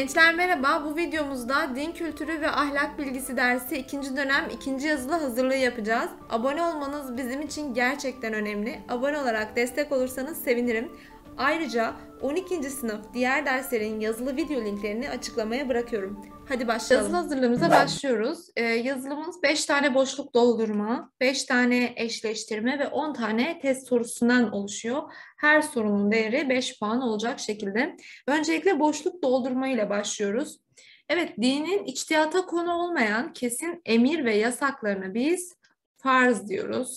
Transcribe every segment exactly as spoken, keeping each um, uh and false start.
Gençler merhaba, bu videomuzda din kültürü ve ahlak bilgisi dersi ikinci dönem ikinci yazılı hazırlığı yapacağız. Abone olmanız bizim için gerçekten önemli. Abone olarak destek olursanız sevinirim. Ayrıca on ikinci sınıf diğer derslerin yazılı video linklerini açıklamaya bırakıyorum. Hadi başlayalım. Yazılı hazırlığımıza başlıyoruz. Ee, yazılımız beş tane boşluk doldurma, beş tane eşleştirme ve on tane test sorusundan oluşuyor. Her sorunun değeri beş puan olacak şekilde. Öncelikle boşluk doldurma ile başlıyoruz. Evet, dinin içtihata konu olmayan kesin emir ve yasaklarına biz farz diyoruz.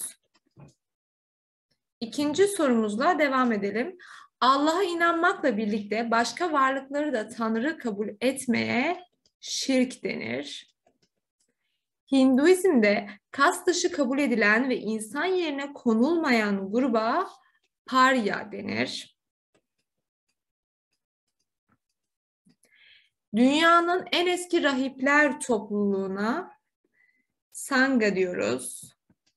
İkinci sorumuzla devam edelim. Allah'a inanmakla birlikte başka varlıkları da Tanrı kabul etmeye şirk denir. Hinduizm'de kas dışı kabul edilen ve insan yerine konulmayan gruba parya denir. Dünyanın en eski rahipler topluluğuna Sangha diyoruz.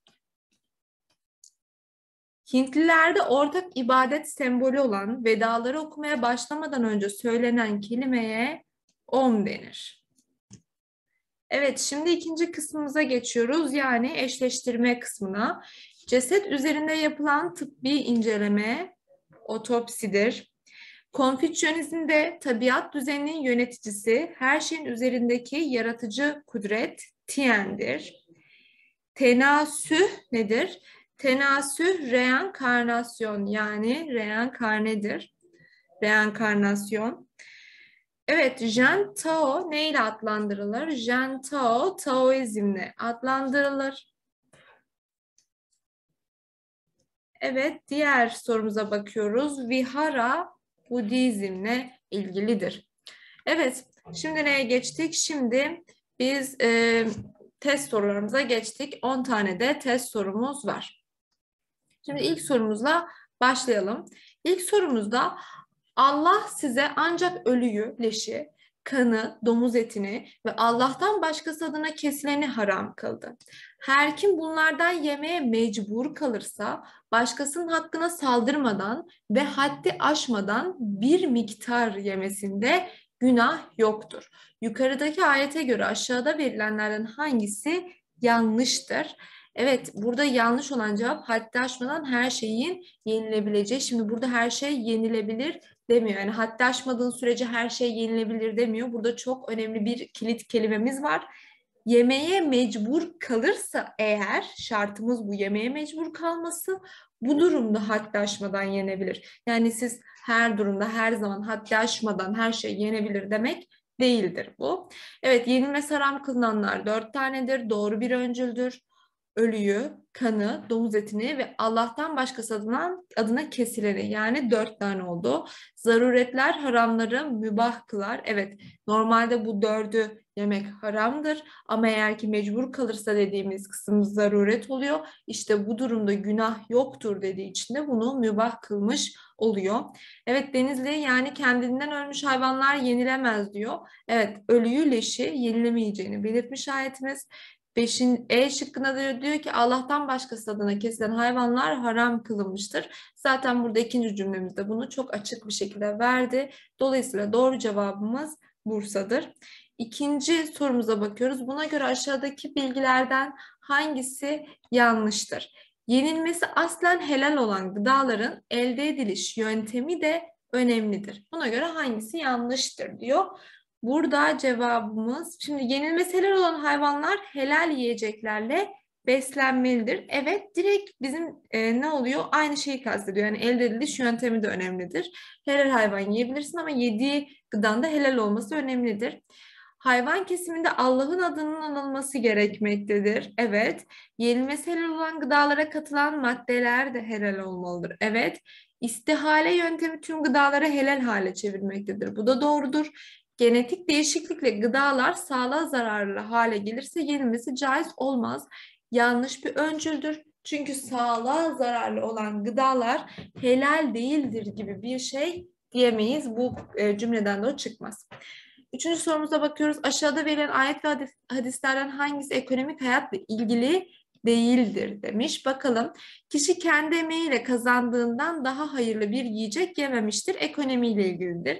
Hintlilerde ortak ibadet sembolü olan vedaları okumaya başlamadan önce söylenen kelimeye Om denir. Evet, şimdi ikinci kısmımıza geçiyoruz, yani eşleştirme kısmına. Ceset üzerinde yapılan tıbbi inceleme otopsidir. Konfüçyonizmde tabiat düzeninin yöneticisi, her şeyin üzerindeki yaratıcı kudret Tien'dir. Tenasüh nedir? Tenasüh reenkarnasyon, yani reenkarnedir. Reenkarnasyon. Evet, Jen Tao ne ile adlandırılır? Jen Tao, Taoizmle adlandırılır. Evet, diğer sorumuza bakıyoruz. Vihara Budizmle ilgilidir. Evet, şimdi neye geçtik? Şimdi biz e, test sorularımıza geçtik. on tane de test sorumuz var. Şimdi ilk sorumuzla başlayalım. İlk sorumuzda Allah size ancak ölüyü, leşi, kanı, domuz etini ve Allah'tan başkası adına kesileni haram kıldı. Her kim bunlardan yemeye mecbur kalırsa başkasının hakkına saldırmadan ve haddi aşmadan bir miktar yemesinde günah yoktur. Yukarıdaki ayete göre aşağıda verilenlerden hangisi yanlıştır? Evet, burada yanlış olan cevap haddi aşmadan her şeyin yenilebileceği. Şimdi burada her şey yenilebilir demiyor. Yani haddi aşmadığın sürece her şey yenilebilir demiyor. Burada çok önemli bir kilit kelimemiz var. Yemeğe mecbur kalırsa eğer, şartımız bu, yemeğe mecbur kalması, bu durumda haddi aşmadan yenebilir. Yani siz her durumda, her zaman haddi aşmadan her şey yenebilir demek değildir bu. Evet, yenilmesi haram kılınanlar dört tanedir. Doğru bir öncüldür. Ölüyü, kanı, domuz etini ve Allah'tan başkası adına, adına kesileni, yani dört tane oldu. Zaruretler haramları mübah kılar. Evet, normalde bu dördü yemek haramdır ama eğer ki mecbur kalırsa dediğimiz kısım zaruret oluyor. İşte bu durumda günah yoktur dediği için de bunu mübah kılmış oluyor. Evet, Denizli, yani kendinden ölmüş hayvanlar yenilemez diyor. Evet, ölüyü, leşi yenilemeyeceğini belirtmiş ayetimiz. Beşin E şıkkında da diyor ki Allah'tan başkası adına kesilen hayvanlar haram kılınmıştır. Zaten burada ikinci cümlemizde bunu çok açık bir şekilde verdi. Dolayısıyla doğru cevabımız Bursa'dır. İkinci sorumuza bakıyoruz. Buna göre aşağıdaki bilgilerden hangisi yanlıştır? Yenilmesi aslen helal olan gıdaların elde ediliş yöntemi de önemlidir. Buna göre hangisi yanlıştır diyor. Burada cevabımız, şimdi yenilmesi helal olan hayvanlar helal yiyeceklerle beslenmelidir. Evet, direkt bizim e, ne oluyor? Aynı şeyi kastediyor. Yani elde ediliş yöntemi de önemlidir. Helal hayvan yiyebilirsin ama yediği gıdanın da helal olması önemlidir. Hayvan kesiminde Allah'ın adının anılması gerekmektedir. Evet. Yenilmesi helal olan gıdalara katılan maddeler de helal olmalıdır. Evet. İstihale yöntemi tüm gıdaları helal hale çevirmektedir. Bu da doğrudur. Genetik değişiklikle gıdalar sağlığa zararlı hale gelirse yenilmesi caiz olmaz. Yanlış bir öncüldür. Çünkü sağlığa zararlı olan gıdalar helal değildir gibi bir şey diyemeyiz. Bu e, cümleden de o çıkmaz. Üçüncü sorumuza bakıyoruz. Aşağıda verilen ayet ve hadislerden hangisi ekonomik hayatla ilgili değildir demiş. Bakalım. Kişi kendi emeğiyle kazandığından daha hayırlı bir yiyecek yememiştir. Ekonomiyle ilgilidir.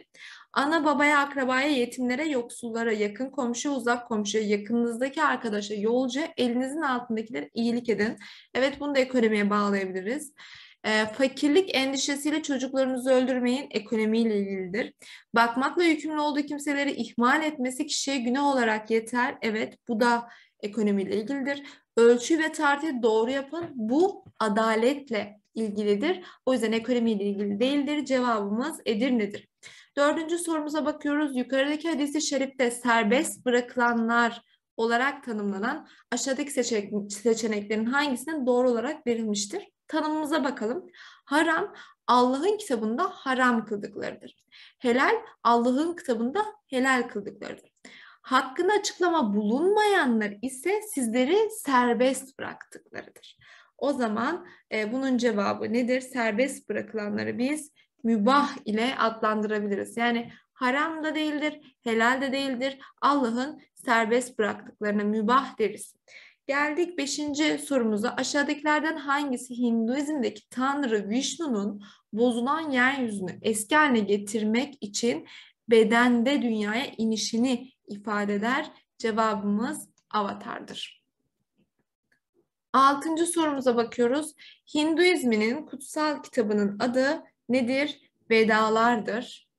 Ana babaya, akrabaya, yetimlere, yoksullara, yakın komşu, uzak komşuya, yakınınızdaki arkadaşa, yolcu, elinizin altındakilere iyilik edin. Evet, bunu da ekonomiye bağlayabiliriz. E, fakirlik endişesiyle çocuklarınızı öldürmeyin, ekonomiyle ilgilidir. Bakmakla yükümlü olduğu kimseleri ihmal etmesi kişiye günah olarak yeter. Evet, bu da ekonomiyle ilgilidir. Ölçü ve tartıyı doğru yapın. Bu adaletle ilgilidir. O yüzden ekonomiyle ilgili değildir. Cevabımız Edirne'dir. Dördüncü sorumuza bakıyoruz. Yukarıdaki hadisi şerifte serbest bırakılanlar olarak tanımlanan aşağıdaki seçenek, seçeneklerin hangisinin doğru olarak verilmiştir? Tanımımıza bakalım. Haram, Allah'ın kitabında haram kıldıklarıdır. Helal, Allah'ın kitabında helal kıldıklarıdır. Hakkında açıklama bulunmayanlar ise sizleri serbest bıraktıklarıdır. O zaman e, bunun cevabı nedir? Serbest bırakılanları biz mübah ile adlandırabiliriz. Yani haram da değildir, helal de değildir. Allah'ın serbest bıraktıklarına mübah deriz. Geldik beşinci sorumuza. Aşağıdakilerden hangisi Hinduizm'deki Tanrı Vishnu'nun bozulan yeryüzünü eski haline getirmek için bedende dünyaya inişini ifade eder? Cevabımız Avatar'dır. Altıncı sorumuza bakıyoruz. Hinduizminin kutsal kitabının adı nedir? Vedalardır.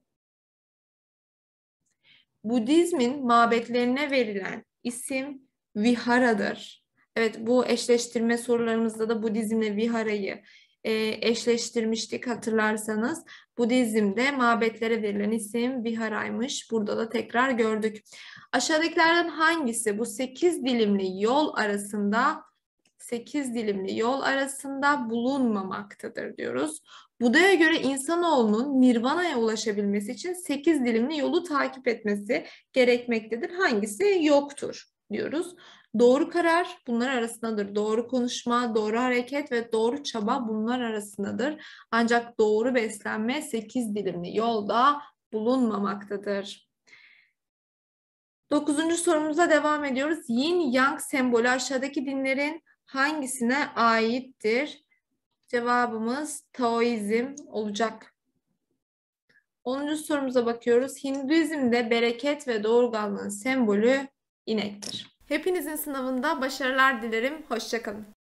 Budizmin mabetlerine verilen isim Vihara'dır. Evet, bu eşleştirme sorularımızda da Budizmle Vihara'yı e, eşleştirmiştik hatırlarsanız. Budizm'de mabetlere verilen isim Vihara'ymış. Burada da tekrar gördük. Aşağıdakilerden hangisi bu sekiz dilimli yol arasında sekiz dilimli yol arasında bulunmamaktadır diyoruz. Buda'ya göre insanoğlunun Nirvana'ya ulaşabilmesi için sekiz dilimli yolu takip etmesi gerekmektedir. Hangisi yoktur diyoruz. Doğru karar bunlar arasındadır. Doğru konuşma, doğru hareket ve doğru çaba bunlar arasındadır. Ancak doğru beslenme sekiz dilimli yolda bulunmamaktadır. Dokuzuncu sorumuza devam ediyoruz. Yin Yang sembolü aşağıdaki dinlerin hangisine aittir? Cevabımız Taoizm olacak. onuncu sorumuza bakıyoruz. Hinduizm'de bereket ve doğurganlığın sembolü inektir. Hepinizin sınavında başarılar dilerim. Hoşça kalın.